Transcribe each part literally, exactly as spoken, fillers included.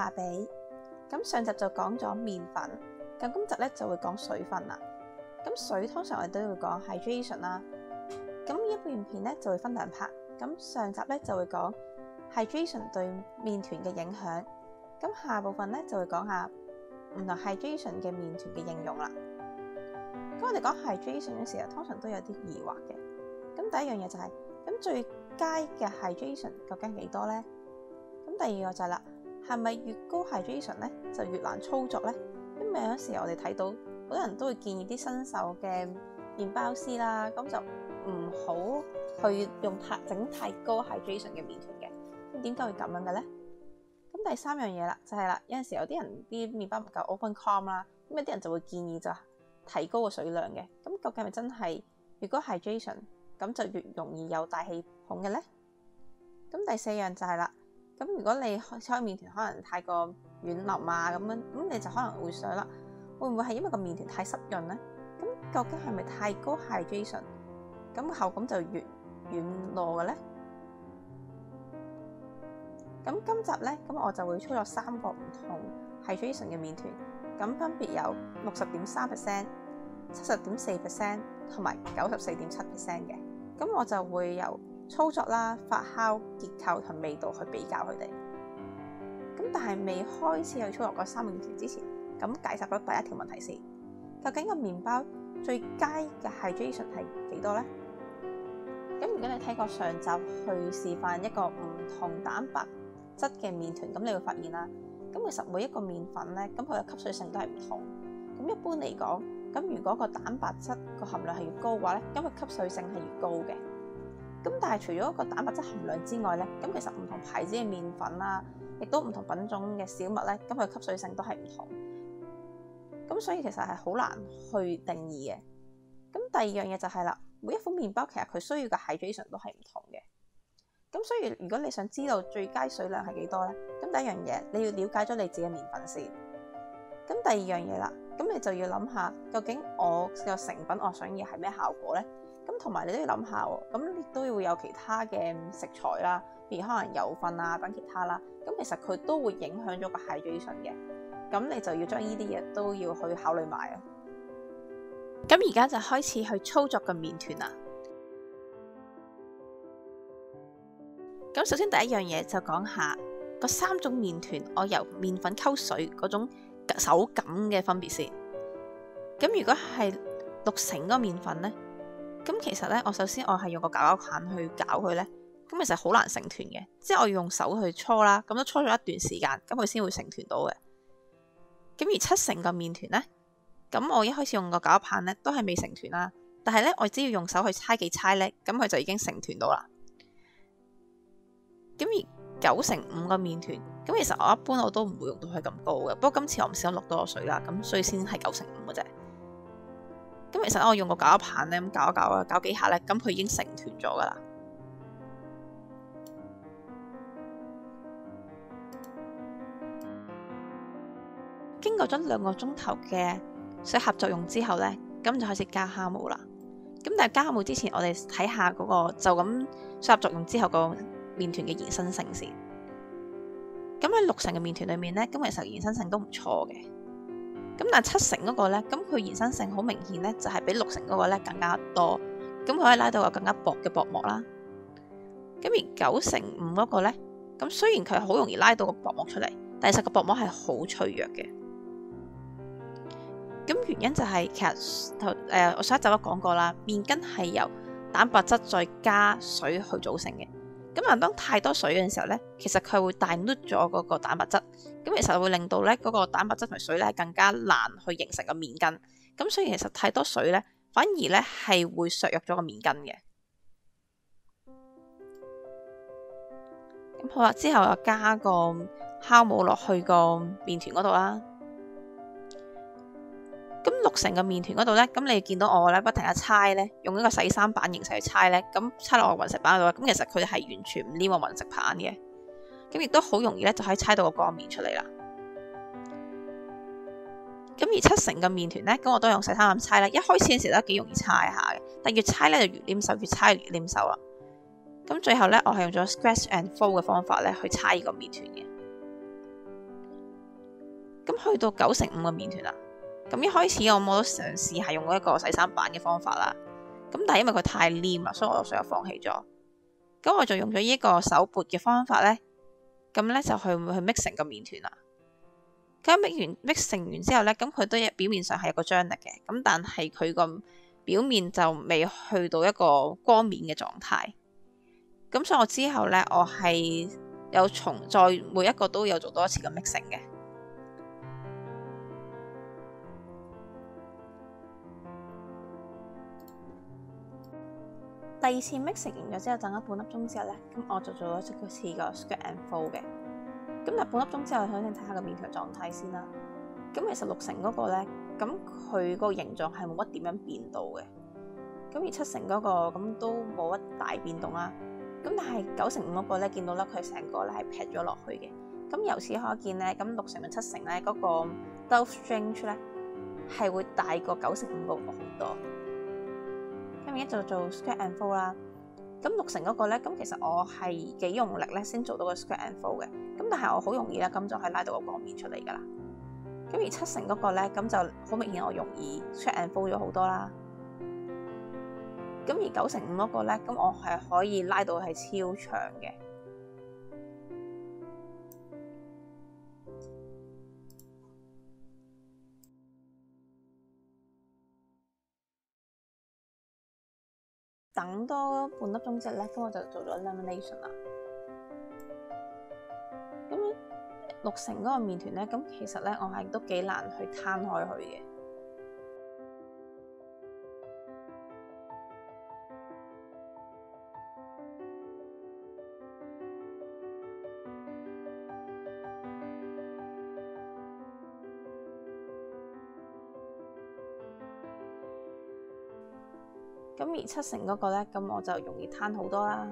下比。咁上集就講咗麵粉，咁今集咧就會講水分啦。咁水通常我哋都會講 hydration 啦。咁呢一段片咧就會分兩 part。咁上集咧就會講 hydration 對麵團嘅影響，咁下部分咧就會講下唔同 hydration 嘅麵團嘅應用啦。咁我哋講 hydration 嘅時候，通常都有啲疑惑嘅。咁第一樣嘢就係、是，咁最佳嘅 hydration 究竟幾多咧？咁第二個就係啦，係咪越高 hydration 咧就越難操作咧？因為有時我哋睇到好多人都會建議啲新手嘅麵包師啦，咁就唔好去用太整太高 hydration 嘅麵團嘅。咁點解會咁樣嘅咧？咁第三樣嘢啦，就係、是、啦，有陣時有啲人啲麵包唔夠 open com 啦，咁有啲人就會建議就提高個水量嘅。咁究竟係咪真係越高 hydration 咁就越容易有大氣孔嘅咧？咁第四樣就係、是、啦，咁如果你開麵團可能太過軟腍啊咁樣，咁你就可能會想啦，會唔會係因為個麵團太濕潤咧？咁究竟係咪太高 hydration 咁口感就越軟糯嘅咧？咁今集咧，咁我就會操作三個唔同 hydration 嘅麵團，咁分別有六十點三 percent、七十點四 percent 同埋九十四點七 percent 嘅。咁我就會由操作啦、發酵、結構同味道去比較佢哋。咁但係未開始去操作嗰三個麵團之前，咁解答咗第一條問題先。究竟個麵包最佳嘅 hydration 係幾多咧？咁如果你睇過上集去示範一個唔同蛋白質嘅麵團，咁你會發現啦，咁其實每一個麵粉咧，咁佢嘅吸水性都係唔同。咁一般嚟講，咁如果個蛋白質個含量係越高嘅話咧，咁佢吸水性係越高嘅。咁但係除咗個蛋白質含量之外咧，咁其實唔同牌子嘅麵粉啦，亦都唔同品種嘅小麥咧，咁佢吸水性都係唔同。咁所以其實係好難去定義嘅。咁第二樣嘢就係啦，每一款麵包其實佢需要嘅 hydration 都係唔同嘅。咁所以如果你想知道最佳水量係幾多咧，咁第一樣嘢你要了解咗你自己嘅麵粉先。咁第二樣嘢啦，咁你就要諗下究竟我個成品我想要係咩效果咧？咁同埋你都要諗下喎，咁亦都會有其他嘅食材啦，譬如可能油份啊等其他啦，咁其實佢都會影響咗個 hydration 嘅。咁你就要將呢啲嘢都要去考慮埋啊。咁而家就開始去操作個麵團啦。咁首先第一樣嘢就講下嗰三種麵團，我由麵粉溝水嗰種手感嘅分別先。咁如果係六成嗰個麵粉咧，咁其實咧我首先我係用個攪攪棒去攪佢咧，咁其實好難成團嘅，即係我要用手去搓啦，咁都搓咗一段時間，咁佢先會成團到嘅。咁而七成個麵團咧，咁我一開始用個攪棒咧都係未成團啦，但係咧我只要用手去猜幾猜咧，咁佢就已經成團到啦。咁而九成五個麵團，咁其實我一般我都唔會用到佢咁高嘅，不過今次我唔小心落多個水啦，咁所以先係九成五嘅啫。咁其實我用個攪棒咧，咁攪一攪啊，攪幾下咧，咁佢已經成團咗噶啦。經過咗兩個鐘頭嘅水合作用之後咧，咁就開始加酵母啦。咁但係加酵母之前，我哋睇下嗰個就咁水合作用之後個麵團嘅延伸性先。咁喺六成嘅麵團裏面咧，咁其實延伸性都唔錯嘅。咁但係七成嗰個咧，咁佢延伸性好明顯咧，就係比六成嗰個咧更加多。咁佢可以拉到個更加薄嘅薄膜啦。咁而九成五嗰個咧，咁雖然佢好容易拉到個薄膜出嚟，但係其實個薄膜係好脆弱嘅。咁原因就係、是、其實頭誒我上一集都講過啦，麵筋係由蛋白質再加水去組成嘅。咁啊，當太多水嘅時候咧，其實佢會大甩咗嗰個蛋白質，咁其實會令到咧嗰個蛋白質同水咧更加難去形成個麵筋。咁所以其實太多水咧，反而咧係會削弱咗個麵筋嘅。咁好啦，之後又加個酵母落去個麵團嗰度啦。咁六成嘅麵團嗰度咧，咁你見到我咧不停一猜咧，用一個洗衫板形式去猜咧，咁猜落個雲石板嗰度，咁其實佢係完全唔黏個雲石棒嘅，咁亦都好容易咧就可以猜到個光面出嚟啦。咁而七成嘅麵團咧，咁我都用洗衫板猜啦。一開始嘅時候都幾容易猜下嘅，但越猜咧就越黏手，越猜越黏手啦。咁最後咧，我係用咗 scratch and fold 嘅方法咧去猜呢個麵團嘅。 咁去到九成五嘅麵團啦，咁一開始我冇得嘗試係用一個洗衫板嘅方法啦，咁但係因為佢太黏啦，所以我就最後放棄咗。咁我就用咗呢個手撥嘅方法咧，咁咧就去去 mix 成個麵團啦。咁 mix 完 mix 成完之後咧，咁佢都表面上係有個張力嘅，咁但係佢個表面就未去到一個光面嘅狀態。咁所以我之後咧，我係有從再每一個都有做多一次嘅 mixing 嘅。第二次 mixing 完咗之後，等咗半粒鐘之後咧，咁我就做咗一次個 scratch and fold 嘅。咁但半粒鐘之後，首先睇下個麵團狀態先啦。咁其實六成嗰個咧，咁佢個形狀係冇乜點樣變到嘅。咁而七成嗰個咁都冇乜大變動啦。咁但係九成五嗰個咧，見到咧佢成個咧係劈咗落去嘅。咁由此可見咧，咁六成同七成咧嗰個 dough strength 咧係會大過九成五嗰個好多。咁而家就做 scratch and fold 啦。咁六成嗰個咧，咁其實我係幾用力咧先做到個 scratch and fold 嘅。咁但係我好容易咧，咁就係拉到個光面出嚟噶啦。咁而七成嗰個咧，咁就好明顯我容易 scratch and fold 咗好多啦。咁而九成五嗰個咧，咁我係可以拉到係超長嘅。等多半粒鐘之後咧，咁我就做咗 lamination 啦。咁六成嗰個麵團咧，咁其實咧我係都幾難去攤開佢嘅。咁而七成嗰個咧，咁我就容易攤好多啦。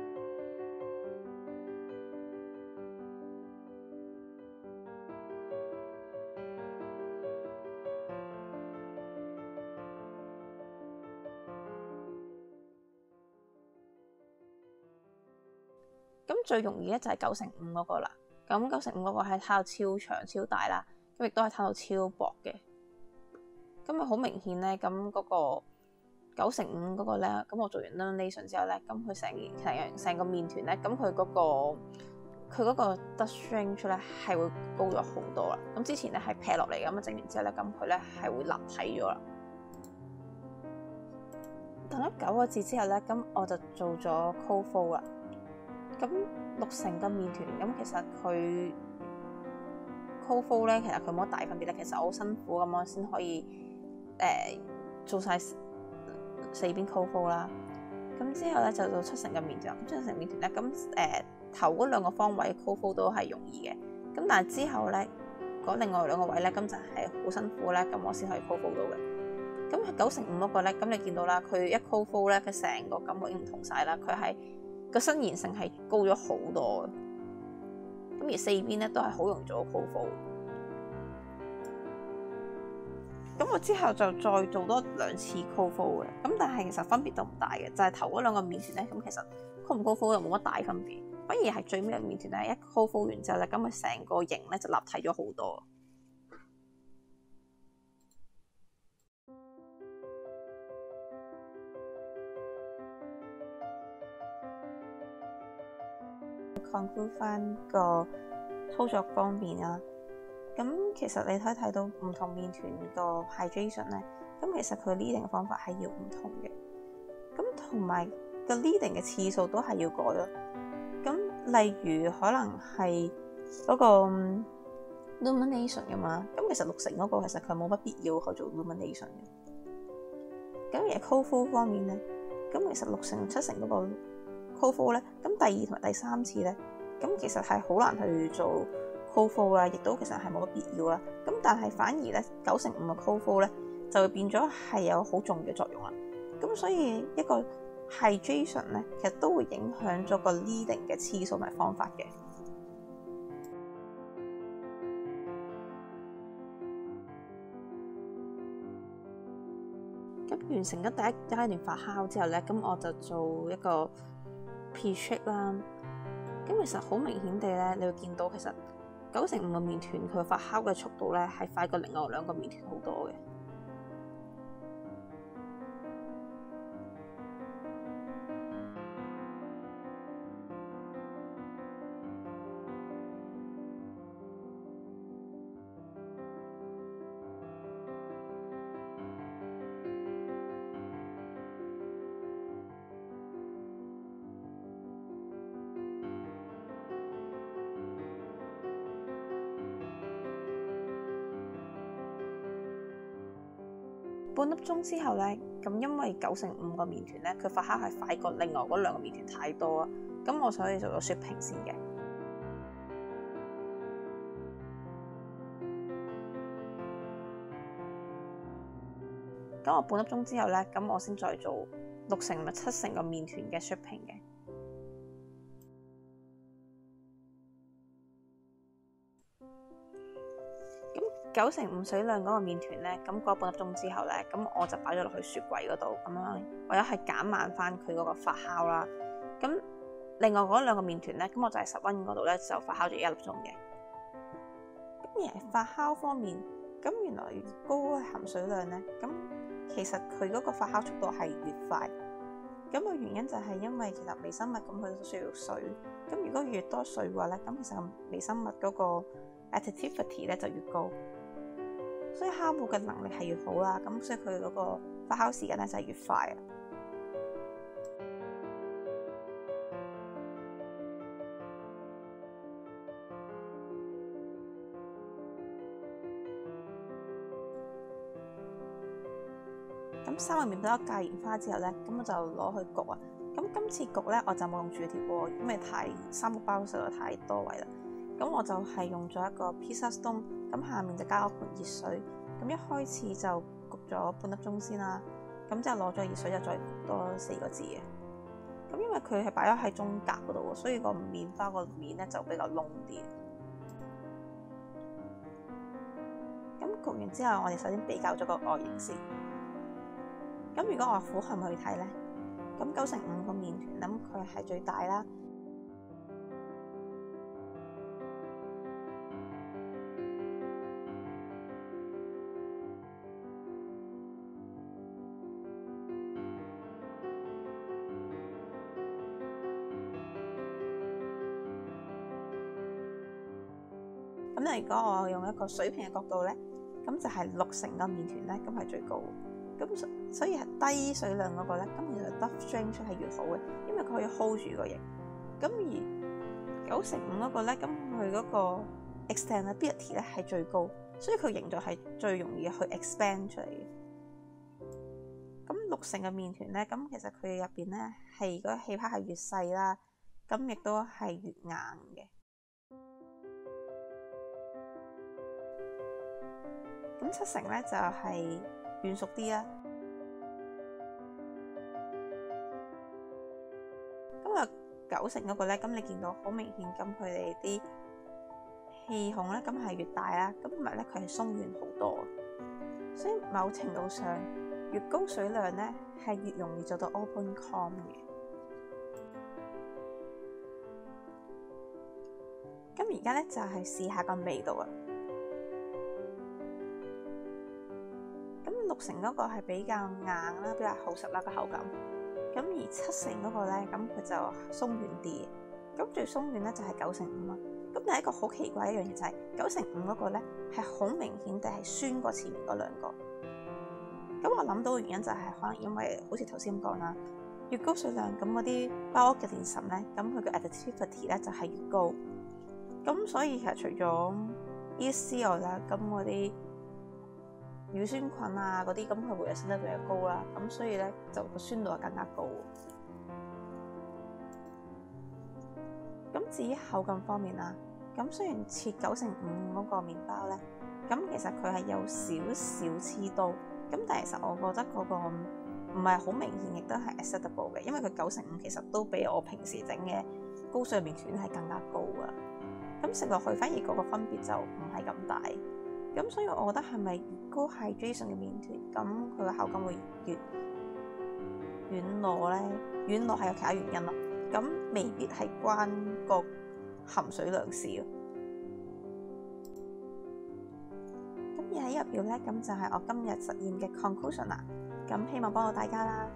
咁最容易咧就係九成五嗰個啦。咁九成五嗰個係攤到超長超大啦，咁亦都係攤到超薄嘅。咁啊好明顯咧，咁嗰個九成五嗰個咧，咁我做完 lamination 之後咧，咁佢成成成個麵團咧，咁佢嗰個佢嗰個 dough strength 咧係會高咗好多啦。咁之前咧係劈落嚟咁啊，整完之後咧，咁佢咧係會立體咗啦。等咗九個字之後咧，咁我就做咗 cold fold 啦。咁六成嘅麵團，咁其實佢 cold fold 咧，其實佢冇乜大分別咧。其實我好辛苦咁，我先可以誒、呃、做晒四邊 cold fold 啦。咁之後咧就做七成嘅麵團，咁七成麵團咧，咁誒、呃、頭嗰兩個方位 cold fold 都係容易嘅。咁但係之後咧嗰另外兩個位咧，咁就係好辛苦咧，咁我先可以 cold fold 到嘅。咁九成五嗰個咧，咁你見到啦，佢一 cold fold 咧，佢成個感覺已經唔同晒啦，佢係個伸延性係高咗好多嘅。咁而四邊咧都係好容易做到 cold fold。咁我之後就再做多兩次 cold fold 嘅，咁但係其實分別都唔大嘅，就係、是、頭嗰兩個麵團咧，咁其實 cold 唔 cold fold 又冇乜大分別，反而係最尾嘅麵團咧，一 cold fold 完之後咧，咁佢成個形咧就立體咗好多。conclude 翻個操作方面啦，咁其實你可以睇到唔同麵團個 hydration 咧，咁其實佢 kneading 嘅方法係要唔同嘅，咁同埋個 kneading 嘅次數都係要改咯。咁例如可能係嗰個 illumination 㗎嘛，咁其實六成嗰個其實佢冇乜必要去做 illumination 嘅。咁而 cold fold 方面咧，咁其實六成七成嗰個cold fold 咧，咁第二同埋第三次咧，咁其實係好難去做 cold fold 啦，亦都其實係冇乜必要啦。咁但係反而咧九成五嘅 cold fold 咧，就會變咗係有好重要嘅作用啦。咁所以一個 hydration 咧，其實都會影響咗個 kneading 嘅次數同埋方法嘅。咁完成咗第一階段發酵之後咧，咁我就做一個 pre-shake 啦。咁其實好明顯地咧，你會見到其實九成五嘅麵團佢發酵嘅速度咧係快過另外兩個麵團好多嘅。半粒鐘之後咧，咁因為九成五個麵團咧，佢發酵係快過另外嗰兩個麵團太多啊，咁我所以做咗雪平先嘅。咁我半粒鐘之後咧，咁我先再做六成同埋七成個麵團嘅雪平嘅。九成五水量嗰個麵團咧，咁過半粒鐘之後咧，咁我就擺咗落去雪櫃嗰度，咁樣為咗係減慢翻佢嗰個發酵啦。咁另外嗰兩個麵團咧，咁我就係室溫嗰度咧就發酵咗一粒鐘嘅。咁而發酵方面，咁原來越高嘅含水量咧，咁其實佢嗰個發酵速度係越快。咁個原因就係因為其實微生物咁佢都需要水，咁如果越多水嘅話咧，咁其實微生物嗰個 activity 咧就越高。所以酵母嘅能力係越好啦，咁所以佢嗰個發酵時間咧就係越快啊。咁三個麵包戒完花之後咧，咁我就攞去焗啊。咁今次焗咧我就冇用鑄鐵鍋，因為太三個包實在太多位啦。咁我就係用咗一個 pizza stone， 咁下面就加咗盆熱水，咁一開始就焗咗半粒鐘先啦，咁之後攞咗熱水就再焗多四個字嘅。咁因為佢係擺咗喺中格嗰度，所以個麵包個面咧就比較燶啲。咁焗完之後，我哋首先比較咗個外形先。咁如果我俯瞰去睇咧，咁九成五個麵團，咁佢係最大啦。咁如果我用一個水平嘅角度咧，咁就係六成個麵團咧，咁係最高。咁所以係低水量嗰個咧，咁其實 Duff strength 係越好嘅，因為佢可以 hold 住個型。咁而九成五嗰個咧，咁佢嗰個 extendability 咧係最高，所以佢形狀係最容易去 expand 出嚟嘅。咁六成嘅麵團咧，咁其實佢入邊咧係嗰個氣泡係越細啦，咁亦都係越硬嘅。咁七成咧就係軟熟啲啦。咁啊九成嗰個咧，咁你見到好明顯，咁佢哋啲氣孔咧，咁係越大啦，咁同埋咧佢係鬆軟好多。所以某程度上，越高水量咧係越容易做到 open comb 嘅。咁而家咧就係試下個味道啊！六成嗰個係比較硬啦，比較厚實啦個口感。咁而七成嗰個咧，咁佢就鬆軟啲。咁最鬆軟咧就係九成五啊。咁第一個好奇怪一樣嘢就係九成五嗰個咧係好明顯地係酸過前面嗰兩個。咁我諗到嘅原因就係可能因為好似頭先咁講啦，越高水量咁嗰啲包屋嘅澱粉咧，咁佢嘅 additivity 咧就係越高。咁所以其實除咗 yeast 之外啦，咁嗰啲乳酸菌啊嗰啲，咁佢會有酸得比較高啦，咁所以咧就個酸度係更加高。咁至於口感方面啦，咁雖然切九成五嗰個麵包咧，咁其實佢係有少少黐刀，咁但係其實我覺得嗰個唔係好明顯，亦都係 acceptable 嘅，因為佢九成五其實都比我平時整嘅高水麵團係更加高噶。咁食落去反而嗰個分別就唔係咁大。咁所以我覺得係咪越高 hydration 嘅麵團，咁佢個口感會越軟糯咧？軟糯係有其他原因咯，咁未必係關個含水量事咯。 以下呢個表咧，咁就係我今日實驗嘅 conclusion 啦。咁希望幫到大家啦。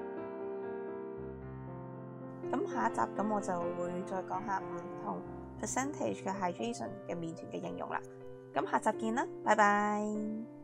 咁下一集咁我就會再講下唔同 percentage 嘅 hydration 嘅麵團嘅應用啦。咁下集見啦，拜拜。